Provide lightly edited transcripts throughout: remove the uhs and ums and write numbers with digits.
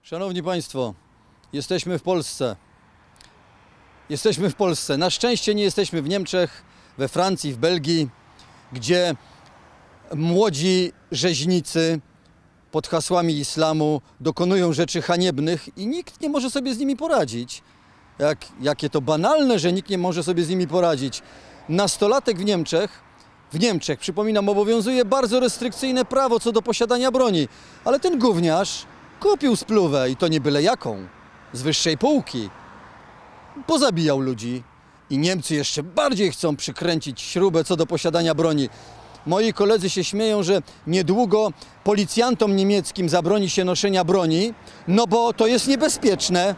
Szanowni Państwo, jesteśmy w Polsce. Jesteśmy w Polsce. Na szczęście nie jesteśmy w Niemczech, we Francji, w Belgii, gdzie młodzi rzeźnicy pod hasłami islamu dokonują rzeczy haniebnych i nikt nie może sobie z nimi poradzić. Jakie to banalne, że nikt nie może sobie z nimi poradzić. Nastolatek w Niemczech, przypominam, obowiązuje bardzo restrykcyjne prawo co do posiadania broni, ale ten gówniarz kupił spluwę i to nie byle jaką, z wyższej półki. Pozabijał ludzi i Niemcy jeszcze bardziej chcą przykręcić śrubę co do posiadania broni. Moi koledzy się śmieją, że niedługo policjantom niemieckim zabroni się noszenia broni, no bo to jest niebezpieczne.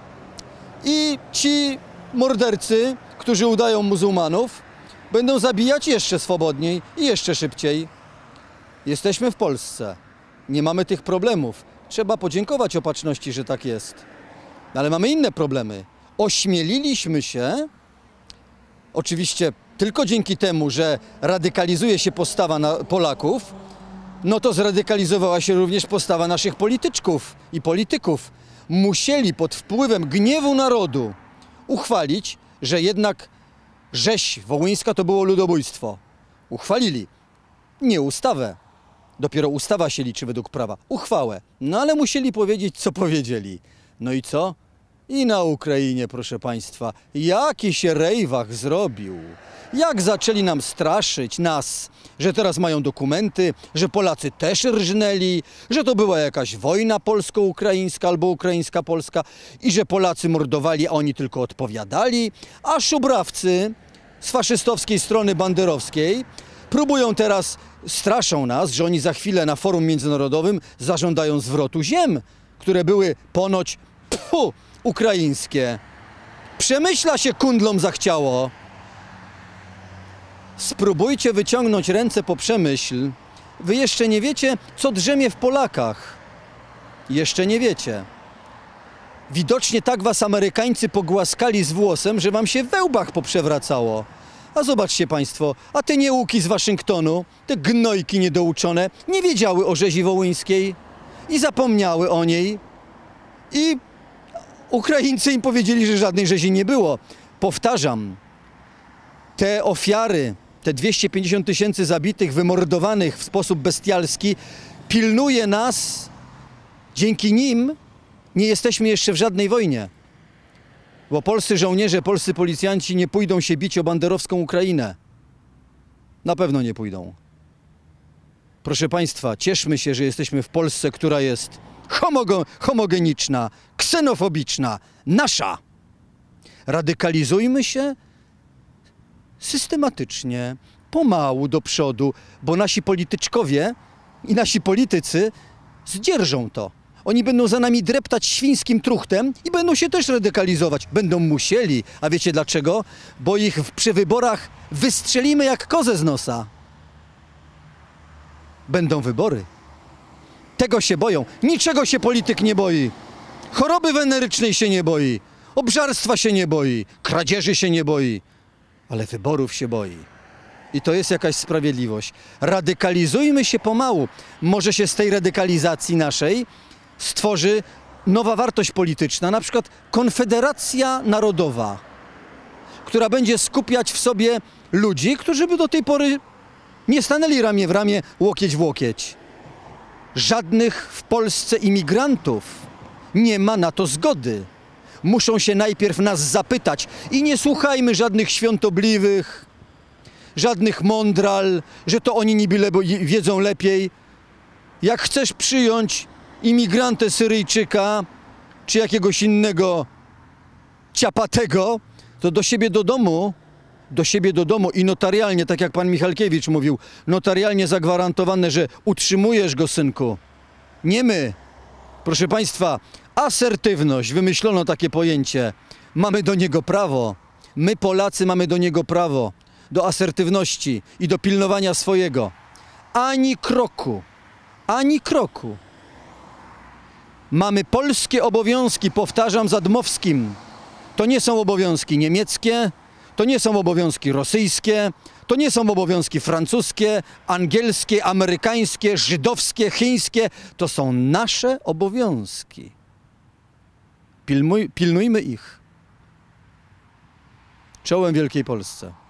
I ci mordercy, którzy udają muzułmanów, będą zabijać jeszcze swobodniej i jeszcze szybciej. Jesteśmy w Polsce. Nie mamy tych problemów. Trzeba podziękować opatrzności, że tak jest. Ale mamy inne problemy. Ośmieliliśmy się, oczywiście tylko dzięki temu, że radykalizuje się postawa Polaków, no to zradykalizowała się również postawa naszych polityczków i polityków. Musieli pod wpływem gniewu narodu uchwalić, że jednak rzeź wołyńska to było ludobójstwo. Uchwalili. Nie ustawę. Dopiero ustawa się liczy według prawa. Uchwałę. No ale musieli powiedzieć, co powiedzieli. No i co? I na Ukrainie, proszę Państwa, jaki się rejwach zrobił. Jak zaczęli nam straszyć, nas, że teraz mają dokumenty, że Polacy też rżnęli, że to była jakaś wojna polsko-ukraińska albo ukraińska-polska i że Polacy mordowali, a oni tylko odpowiadali, a szubrawcy z faszystowskiej strony banderowskiej próbują teraz, straszą nas, że oni za chwilę na forum międzynarodowym zażądają zwrotu ziem, które były ponoć ukraińskie. Przemyśla się kundlom zachciało. Spróbujcie wyciągnąć ręce po przemyśl. Wy jeszcze nie wiecie, co drzemie w Polakach. Jeszcze nie wiecie. Widocznie tak was Amerykańcy pogłaskali z włosem, że wam się we łbach poprzewracało. A zobaczcie Państwo, a te nieuki z Waszyngtonu, te gnojki niedouczone, nie wiedziały o rzezi wołyńskiej i zapomniały o niej. I Ukraińcy im powiedzieli, że żadnej rzezi nie było. Powtarzam, te ofiary, te 250 000 zabitych, wymordowanych w sposób bestialski, pilnuje nas. Dzięki nim nie jesteśmy jeszcze w żadnej wojnie. Bo polscy żołnierze, polscy policjanci nie pójdą się bić o banderowską Ukrainę. Na pewno nie pójdą. Proszę Państwa, cieszmy się, że jesteśmy w Polsce, która jest homogeniczna, ksenofobiczna, nasza. Radykalizujmy się systematycznie, pomału do przodu, bo nasi polityczkowie i nasi politycy zdzierżą to. Oni będą za nami dreptać świńskim truchtem i będą się też radykalizować. Będą musieli. A wiecie dlaczego? Bo ich przy wyborach wystrzelimy jak kozę z nosa. Będą wybory. Tego się boją. Niczego się polityk nie boi. Choroby wenerycznej się nie boi. Obżarstwa się nie boi. Kradzieży się nie boi. Ale wyborów się boi. I to jest jakaś sprawiedliwość. Radykalizujmy się pomału. Może się z tej radykalizacji naszej stworzy nowa wartość polityczna, na przykład Konfederacja Narodowa, która będzie skupiać w sobie ludzi, którzy by do tej pory nie stanęli ramię w ramię, łokieć w łokieć. Żadnych w Polsce imigrantów nie ma na to zgody. Muszą się najpierw nas zapytać i nie słuchajmy żadnych świątobliwych, żadnych mądral, że to oni niby wiedzą lepiej. Jak chcesz przyjąć imigrantę Syryjczyka czy jakiegoś innego ciapatego, to do siebie do domu i notarialnie, tak jak pan Michalkiewicz mówił, notarialnie zagwarantowane, że utrzymujesz go, synku. Nie my. Proszę Państwa, asertywność, wymyślono takie pojęcie. Mamy do niego prawo. My, Polacy, mamy do niego prawo. Do asertywności i do pilnowania swojego. Ani kroku. Ani kroku. Mamy polskie obowiązki, powtarzam za Dmowskim. To nie są obowiązki niemieckie, to nie są obowiązki rosyjskie, to nie są obowiązki francuskie, angielskie, amerykańskie, żydowskie, chińskie. To są nasze obowiązki. Pilnujmy ich. Czołem Wielkiej Polsce.